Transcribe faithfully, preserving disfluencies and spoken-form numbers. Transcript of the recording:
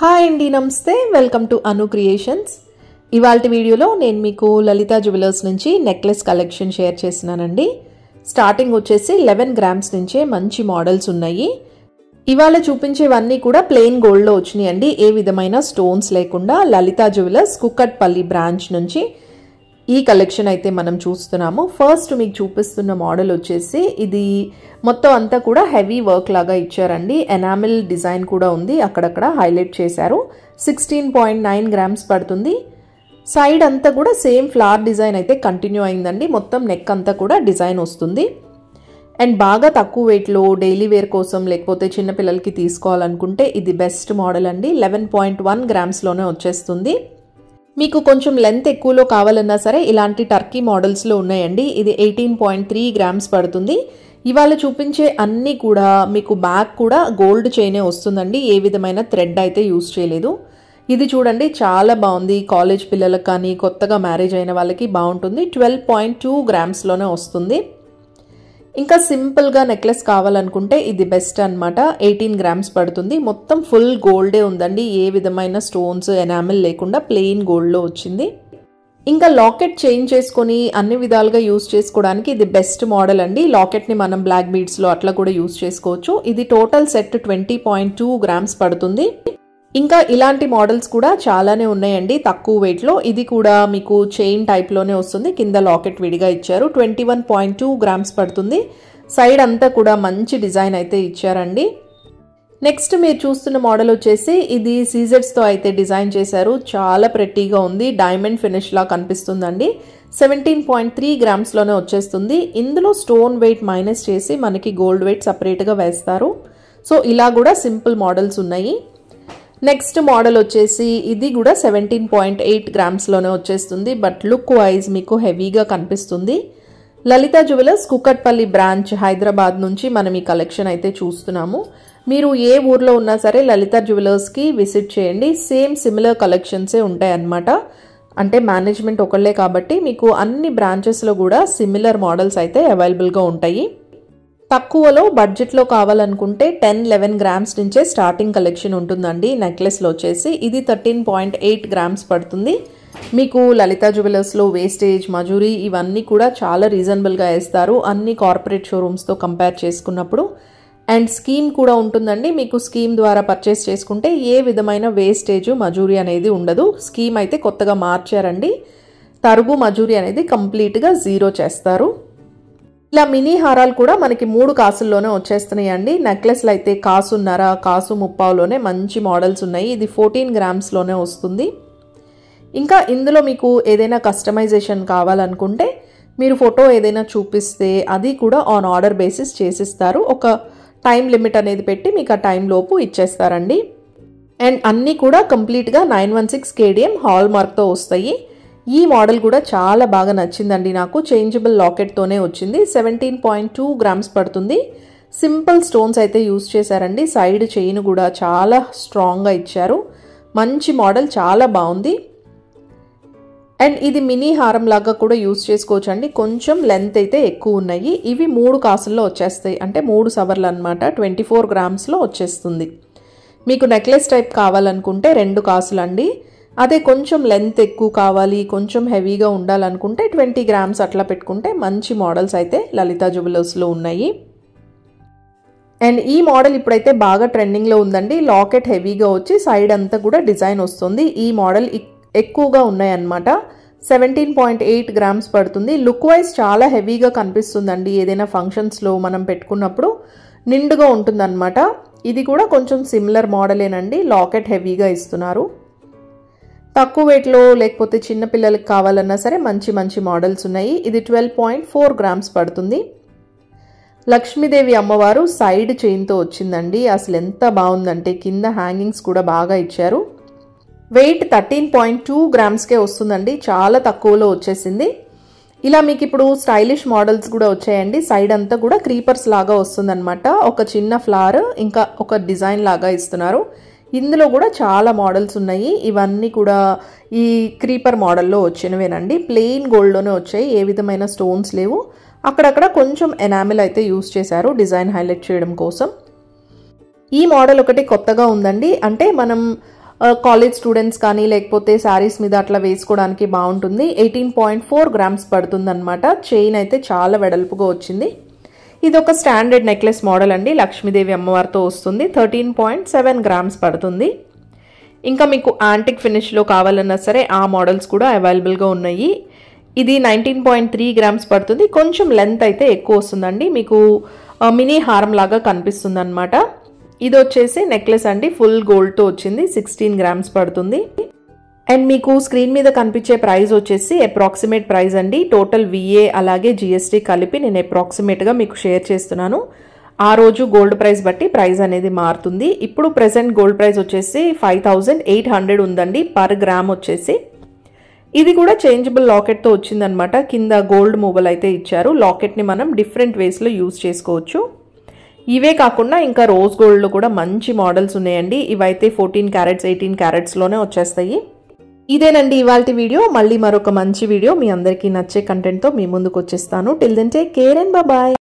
Hi అండి, నమస్తే. Welcome to Anu creations. ఇవాల్టి వీడియోలో నేను మీకు లలితా జ్యువెలర్స్ నుంచి నెక్లెస్ కలెక్షన్ షేర్ చేస్తున్నానండి. స్టార్టింగ్ వచ్చేసి లెవెన్ గ్రామ్స్ నుంచే మంచి మోడల్స్ ఉన్నాయి. ఇవాళ చూపించేవన్నీ కూడా ప్లెయిన్ గోల్డ్లో వచ్చినాయండి, ఏ విధమైన స్టోన్స్ లేకుండా. లలితా జ్యువెలర్స్ కుక్కట్పల్లి బ్రాంచ్ నుంచి ఈ కలెక్షన్ అయితే మనం చూస్తున్నాము. ఫస్ట్ మీకు చూపిస్తున్న మోడల్ వచ్చేసి ఇది మొత్తం అంతా కూడా హెవీ వర్క్ లాగా ఇచ్చారండి. ఎనామిల్ డిజైన్ కూడా ఉంది, అక్కడక్కడ హైలైట్ చేశారు. సిక్స్టీన్ పాయింట్ నైన్ గ్రామ్స్ పడుతుంది. సైడ్ అంతా కూడా సేమ్ ఫ్లవర్ డిజైన్ అయితే కంటిన్యూ అయిందండి. మొత్తం నెక్ అంతా కూడా డిజైన్ వస్తుంది. అండ్ బాగా తక్కువ వెయిట్లో డైలీ వేర్ కోసం లేకపోతే చిన్నపిల్లలకి తీసుకోవాలనుకుంటే ఇది బెస్ట్ మోడల్ అండి. లెవెన్ పాయింట్ వన్ గ్రామ్స్లోనే వచ్చేస్తుంది. మీకు కొంచెం లెంత్ ఎక్కువలో కావాలన్నా సరే ఇలాంటి టర్కీ మోడల్స్లో ఉన్నాయండి. ఇది ఎయిటీన్ పాయింట్ త్రీ గ్రామ్స్ పడుతుంది. ఇవాళ చూపించే అన్నీ కూడా మీకు బ్యాక్ కూడా గోల్డ్ చైనే వస్తుందండి, ఏ విధమైన థ్రెడ్ అయితే యూస్ చేయలేదు. ఇది చూడండి, చాలా బాగుంది. కాలేజ్ పిల్లలకు కానీ కొత్తగా మ్యారేజ్ అయిన వాళ్ళకి బాగుంటుంది. ట్వెల్వ్ పాయింట్ టూ గ్రామ్స్లోనే వస్తుంది. ఇంకా సింపుల్గా నెక్లెస్ కావాలనుకుంటే ఇది బెస్ట్ అనమాట. ఎయిటీన్ గ్రామ్స్ పడుతుంది. మొత్తం ఫుల్ గోల్డే ఉందండి, ఏ విధమైన స్టోన్స్ ఎనామిల్ లేకుండా ప్లెయిన్ గోల్డ్లో వచ్చింది. ఇంకా లాకెట్ చేంజ్ చేసుకొని అన్ని విధాలుగా యూస్ చేసుకోవడానికి ఇది బెస్ట్ మోడల్ అండి. లాకెట్ని మనం బ్లాక్ బీడ్స్లో అట్లా కూడా యూస్ చేసుకోవచ్చు. ఇది total set twenty point two grams పడుతుంది. ఇంకా ఇలాంటి మోడల్స్ కూడా చాలానే ఉన్నాయండి తక్కువ వెయిట్లో. ఇది కూడా మీకు చైన్ టైప్లోనే వస్తుంది, కింద లాకెట్ విడిగా ఇచ్చారు. Twenty one point two grams పడుతుంది. సైడ్ అంతా కూడా మంచి డిజైన్ అయితే ఇచ్చారండి. నెక్స్ట్ మీరు చూస్తున్న మోడల్ వచ్చేసి ఇది సీజెడ్స్తో అయితే డిజైన్ చేశారు. చాలా ప్రెట్టీగా ఉంది, డైమండ్ ఫినిష్ లా కనిపిస్తుందండి. సెవెంటీన్ పాయింట్ త్రీ గ్రామ్స్లోనే వచ్చేస్తుంది. ఇందులో స్టోన్ వెయిట్ మైనస్ చేసి మనకి గోల్డ్ వెయిట్ సపరేట్గా వేస్తారు. సో ఇలా కూడా సింపుల్ మోడల్స్ ఉన్నాయి. నెక్స్ట్ మోడల్ వచ్చేసి ఇది కూడా సెవెంటీన్ పాయింట్ ఎయిట్ గ్రామ్స్లోనే వచ్చేస్తుంది. బట్ లుక్ వైజ్ మీకు హెవీగా కనిపిస్తుంది. లలితా జ్యువెలర్స్ కుక్కట్పల్లి బ్రాంచ్ హైదరాబాద్ నుంచి మనం ఈ కలెక్షన్ అయితే చూస్తున్నాము. మీరు ఏ ఊర్లో ఉన్నా సరే లలితా జ్యువెలర్స్కి విజిట్ చేయండి. సేమ్ సిమిలర్ కలెక్షన్సే ఉంటాయి అన్నమాట. అంటే మేనేజ్మెంట్ ఒకళ్ళే కాబట్టి మీకు అన్ని బ్రాంచెస్లో కూడా సిమిలర్ మోడల్స్ అయితే అవైలబుల్గా ఉంటాయి. తక్కువలో బడ్జెట్లో కావాలనుకుంటే టెన్ లెవెన్ గ్రామ్స్ నుంచే స్టార్టింగ్ కలెక్షన్ ఉంటుందండి. నెక్లెస్లో వచ్చేసి ఇది థర్టీన్ పాయింట్ ఎయిట్ గ్రామ్స్ పడుతుంది. మీకు లలితా జ్యువెలర్స్లో వేస్టేజ్ మజూరీ ఇవన్నీ కూడా చాలా రీజనబుల్గా వేస్తారు అన్ని కార్పొరేట్ షోరూమ్స్తో కంపేర్ చేసుకున్నప్పుడు. అండ్ స్కీమ్ కూడా ఉంటుందండి. మీకు స్కీమ్ ద్వారా పర్చేస్ చేసుకుంటే ఏ విధమైన వేస్టేజ్ మజూరీ అనేది ఉండదు. స్కీమ్ అయితే కొత్తగా మార్చారండి. తరుగు మజూరీ అనేది కంప్లీట్గా జీరో చేస్తారు. ఇలా మినీ హారాలు కూడా మనకి మూడు కాసుల్లోనే వచ్చేస్తున్నాయండి. నెక్లెస్లు అయితే కాసున్నర కాసు ముప్పావులోనే మంచి మోడల్స్ ఉన్నాయి. ఇది ఫోర్టీన్ గ్రామ్స్లోనే వస్తుంది. ఇంకా ఇందులో మీకు ఏదైనా కస్టమైజేషన్ కావాలనుకుంటే మీరు ఫోటో ఏదైనా చూపిస్తే అది కూడా ఆన్ ఆర్డర్ బేసిస్ చేసిస్తారు. ఒక టైం లిమిట్ అనేది పెట్టి మీకు ఆ టైం లోపు ఇచ్చేస్తారండి. అండ్ అన్నీ కూడా కంప్లీట్గా నైన్ వన్ సిక్స్ కేడిఎం హాల్ మార్క్తో వస్తాయి. ఈ మోడల్ కూడా చాలా బాగా నచ్చిందండి నాకు. చేంజబుల్ లాకెట్తోనే వచ్చింది. సెవెంటీన్ పాయింట్ టూ గ్రామ్స్ పడుతుంది. సింపుల్ స్టోన్స్ అయితే యూస్ చేశారండి. సైడ్ చైన్ కూడా చాలా స్ట్రాంగ్గా ఇచ్చారు. మంచి మోడల్, చాలా బాగుంది. అండ్ ఇది మినీ హారం లాగా కూడా యూస్ చేసుకోవచ్చు అండి. కొంచెం లెంత్ అయితే ఎక్కువ ఉన్నాయి. ఇవి మూడు కాసుల్లో వచ్చేస్తాయి, అంటే మూడు సవర్లు అనమాట. ట్వంటీ ఫోర్ గ్రామ్స్లో వచ్చేస్తుంది. మీకు నెక్లెస్ టైప్ కావాలనుకుంటే రెండు కాసులు అండి. అదే కొంచెం లెంత్ ఎక్కువ కావాలి, కొంచెం హెవీగా ఉండాలనుకుంటే ట్వంటీ గ్రామ్స్ అట్లా పెట్టుకుంటే మంచి మోడల్స్ అయితే లలితా జ్యువెలర్స్లో ఉన్నాయి. అండ్ ఈ మోడల్ ఇప్పుడైతే బాగా ట్రెండింగ్లో ఉందండి. లాకెట్ హెవీగా వచ్చి సైడ్ అంతా కూడా డిజైన్ వస్తుంది. ఈ మోడల్ ఎక్కువగా ఉన్నాయన్నమాట. సెవెంటీన్ పాయింట్ ఎయిట్ గ్రామ్స్ పడుతుంది. లుక్ వైజ్ చాలా హెవీగా కనిపిస్తుందండి. ఏదైనా ఫంక్షన్స్లో మనం పెట్టుకున్నప్పుడు నిండుగా ఉంటుందన్నమాట. ఇది కూడా కొంచెం సిమిలర్ మోడలేనండి. లాకెట్ హెవీగా ఇస్తున్నారు. తక్కువ వెయిట్లో లేకపోతే చిన్నపిల్లలకి కావాలన్నా సరే మంచి మంచి మోడల్స్ ఉన్నాయి. ఇది ట్వెల్వ్ పాయింట్ ఫోర్ గ్రామ్స్ పడుతుంది. లక్ష్మీదేవి అమ్మవారు సైడ్ చైన్తో వచ్చిందండి. అసలు ఎంత బాగుందంటే కింద హ్యాంగింగ్స్ కూడా బాగా ఇచ్చారు. వెయిట్ థర్టీన్ పాయింట్ టూ గ్రామ్స్కే వస్తుందండి. చాలా తక్కువలో వచ్చేసింది. ఇలా మీకు ఇప్పుడు స్టైలిష్ మోడల్స్ కూడా వచ్చాయండి. సైడ్ అంతా కూడా క్రీపర్స్ లాగా వస్తుందన్నమాట. ఒక చిన్న ఫ్లవర్ ఇంకా ఒక డిజైన్ లాగా ఇస్తున్నారు. ఇందులో కూడా చాలా మోడల్స్ ఉన్నాయి. ఇవన్నీ కూడా ఈ క్రీపర్ మోడల్లో వచ్చినవేనండి. ప్లెయిన్ గోల్డ్లోనే వచ్చాయి, ఏ విధమైన స్టోన్స్ లేవు. అక్కడక్కడ కొంచెం ఎనామిల్ అయితే యూస్ చేశారు డిజైన్ హైలైట్ చేయడం కోసం. ఈ మోడల్ ఒకటి కొత్తగా ఉందండి. అంటే మనం కాలేజ్ స్టూడెంట్స్ కానీ లేకపోతే శారీస్ మీద అట్లా వేసుకోవడానికి బాగుంటుంది. ఎయిటీన్ పాయింట్ ఫోర్ గ్రామ్స్ పడుతుంది అనమాట. చైన్ అయితే చాలా వెడల్పుగా వచ్చింది. ఇది ఒక స్టాండర్డ్ నెక్లెస్ మోడల్ అండి. లక్ష్మీదేవి అమ్మవారితో వస్తుంది. థర్టీన్ పాయింట్ సెవెన్ గ్రామ్స్ పడుతుంది. ఇంకా మీకు యాంటిక్ ఫినిష్లో కావాలన్నా సరే ఆ మోడల్స్ కూడా అవైలబుల్గా ఉన్నాయి. ఇది నైన్టీన్ పాయింట్ త్రీ గ్రామ్స్ పడుతుంది. కొంచెం లెంత్ అయితే ఎక్కువ వస్తుందండి. మీకు మినీ హారం లాగా కనిపిస్తుంది అనమాట. ఇది వచ్చేసి నెక్లెస్ అండి. ఫుల్ గోల్డ్తో వచ్చింది. సిక్స్టీన్ గ్రామ్స్ పడుతుంది. అండ్ మీకు స్క్రీన్ మీద కనిపించే ప్రైస్ వచ్చేసి అప్రాక్సిమేట్ ప్రైస్ అండి. టోటల్ విఏ అలాగే జిఎస్టీ కలిపి నేను అప్రాక్సిమేట్గా మీకు షేర్ చేస్తున్నాను. ఆ రోజు గోల్డ్ ప్రైస్ బట్టి ప్రైస్ అనేది మారుతుంది. ఇప్పుడు ప్రెసెంట్ గోల్డ్ ప్రైస్ వచ్చేసి ఫైవ్ థౌజండ్ ఎయిట్ హండ్రెడ్ ఉందండి పర్ గ్రామ్ వచ్చేసి. ఇది కూడా చేంజబుల్ లాకెట్తో వచ్చిందనమాట. కింద గోల్డ్ మూవల్ అయితే ఇచ్చారు. లాకెట్ని మనం డిఫరెంట్ వేస్లో యూజ్ చేసుకోవచ్చు. ఇవే కాకుండా ఇంకా రోజ్ గోల్డ్లో కూడా మంచి మోడల్స్ ఉన్నాయండి. ఇవైతే ఫోర్టీన్ క్యారెట్స్ ఎయిటీన్ క్యారెట్స్లోనే వచ్చేస్తాయి. ఇదేనండి ఇవాల్టి వీడియో. మళ్ళీ మరొక మంచి వీడియో మీ అందరికీ నచ్చే కంటెంట్తో మీ ముందుకు వచ్చేస్తాను. Till then take care and bye.